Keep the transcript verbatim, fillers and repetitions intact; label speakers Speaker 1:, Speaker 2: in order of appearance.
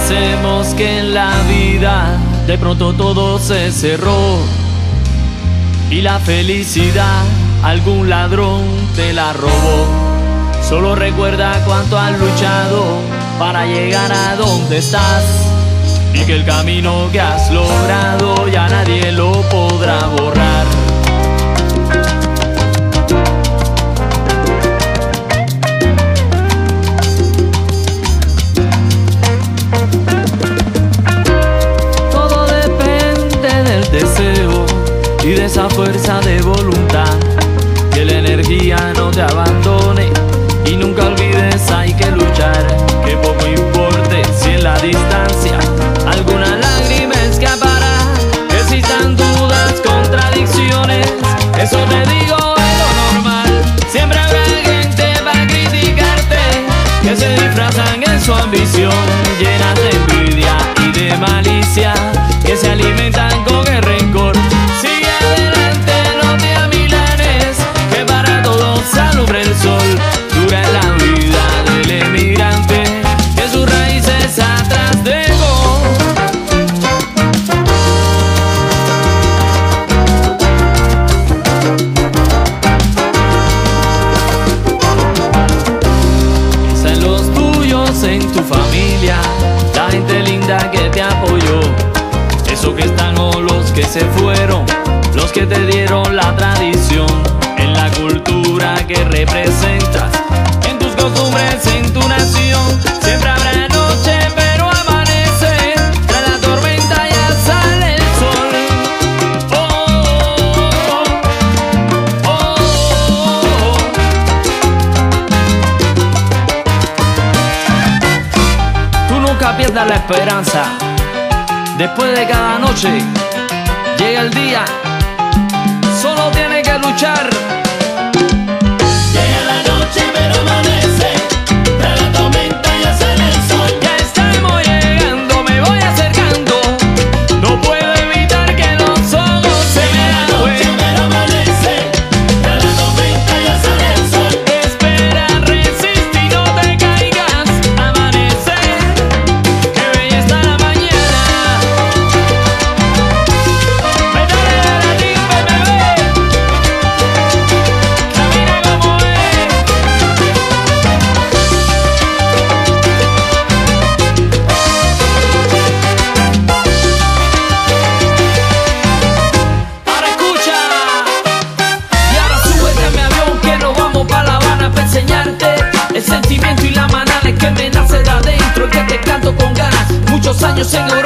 Speaker 1: hacemos que en la vida de pronto todo se cerró y la felicidad algún ladrón te la robó? Solo recuerda cuánto has luchado para llegar a donde estás y que el camino que has logrado ya nadie lo podrá borrar. Todo depende del deseo y de esa fuerza de voluntad, que la energía no te abandone y nunca olvides hay que luchar, que poco importe si en la distancia alguna lágrima escapará, que existan dudas, contradicciones, eso te digo es lo normal. Siempre habrá gente para criticarte, que se disfrazan en su ambición, llenas de envidia y de malicia, que se alimentan con el rencor. Sigue adelante, no te amilanes, que para todos alumbra el sol. Dura es la vida del emigrante, que sus raíces atrás dejó. Piensa en los tuyos, en tu familia, la gente linda que te apoyó, esos que están o los que se fueron, los que te dieron la tradición, en la cultura que representas, en tus costumbres, en tu nación. Siempre habrá noche pero amanece, tras la tormenta ya sale el sol. Oh, oh, oh, oh. Tú nunca pierdas la esperanza. Después de cada noche llega el día, solo tienes que luchar.
Speaker 2: Llega la noche pero amanece, tras la tormenta ya sale el sol.
Speaker 1: Ya estamos llegando, me voy acercando, no puedo evitar que los ojos se me
Speaker 2: Llega la noche
Speaker 1: agüen.
Speaker 2: pero amanece, tras la tormenta ya sale el sol.
Speaker 1: Espera, resiste y no te caigas, amanece, que bella está la mañana. Métale la timba, bebé, camina como es. Ahora escucha, y ahora súbete a mi avión que nos vamos pa' La Habana pa' enseñarte el sentimiento y la manera que me nace de adentro, el que te canto con ganas. Muchos años en Europa